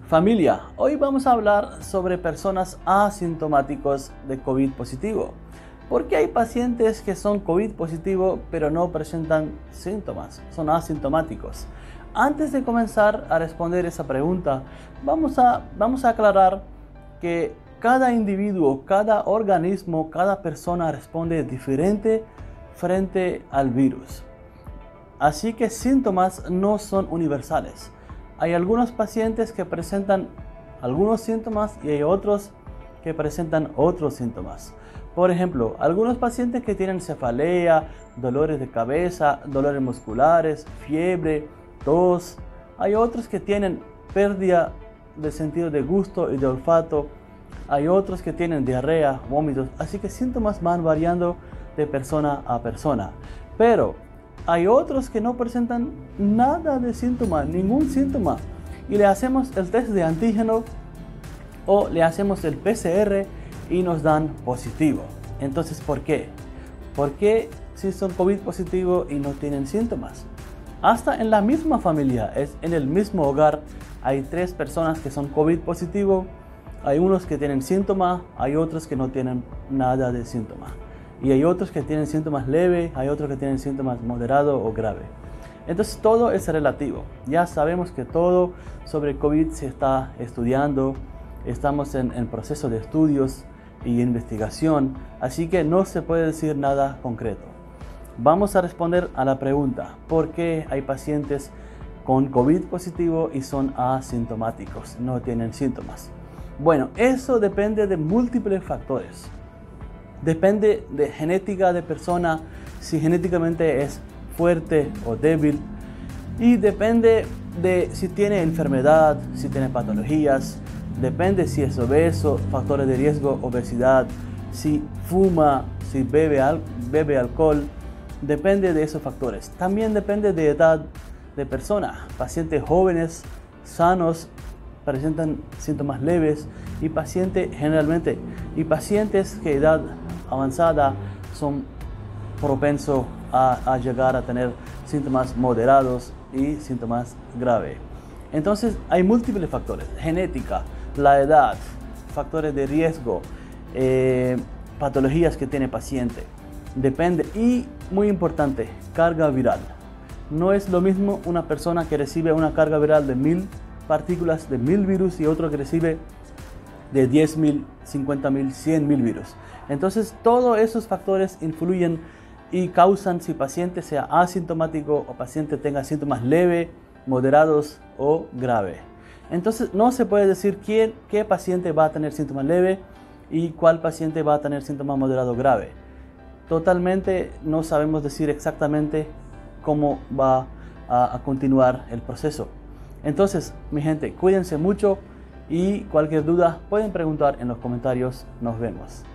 Familia, hoy vamos a hablar sobre personas asintomáticos de COVID positivo. Porque hay pacientes que son COVID positivo pero no presentan síntomas, son asintomáticos. Antes de comenzar a responder esa pregunta, vamos a aclarar que cada individuo, cada organismo, cada persona responde diferente frente al virus. Así que síntomas no son universales. Hay algunos pacientes que presentan algunos síntomas y hay otros que presentan otros síntomas. Por ejemplo, algunos pacientes que tienen cefalea, dolores de cabeza, dolores musculares, fiebre, tos. Hay otros que tienen pérdida de sentido de gusto y de olfato. Hay otros que tienen diarrea, vómitos. Así que síntomas van variando de persona a persona. Pero hay otros que no presentan nada de síntoma, ningún síntoma. Y le hacemos el test de antígeno o le hacemos el PCR y nos dan positivo. Entonces, ¿por qué? ¿Por qué si son COVID positivo y no tienen síntomas? Hasta en la misma familia, en el mismo hogar, hay 3 personas que son COVID positivo. Hay unos que tienen síntomas, hay otros que no tienen nada de síntoma. Y hay otros que tienen síntomas leves, hay otros que tienen síntomas moderados o graves. Entonces todo es relativo. Ya sabemos que todo sobre COVID se está estudiando. Estamos en proceso de estudios y investigación. Así que no se puede decir nada concreto. Vamos a responder a la pregunta: ¿por qué hay pacientes con COVID positivo y son asintomáticos? No tienen síntomas. Bueno, eso depende de múltiples factores. Depende de genética de persona, si genéticamente es fuerte o débil. Y depende de si tiene enfermedad, si tiene patologías. Depende si es obeso, factores de riesgo, obesidad. Si fuma, si bebe alcohol. Depende de esos factores. También depende de edad de persona. Pacientes jóvenes, sanos, presentan síntomas leves y pacientes que edad avanzada son propensos a llegar a tener síntomas moderados y síntomas graves. Entonces hay múltiples factores: genética, la edad, factores de riesgo, patologías que tiene paciente. Depende, y muy importante, carga viral. No es lo mismo una persona que recibe una carga viral de 1000 partículas, de 1000 virus, y otro que recibe de 10.000, 50.000, 100.000 virus. Entonces todos esos factores influyen y causan si paciente sea asintomático o paciente tenga síntomas leves, moderados o graves. Entonces no se puede decir qué paciente va a tener síntomas leves y cuál paciente va a tener síntomas moderados o graves. Totalmente no sabemos decir exactamente cómo va a continuar el proceso. Entonces, mi gente, cuídense mucho y cualquier duda pueden preguntar en los comentarios. Nos vemos.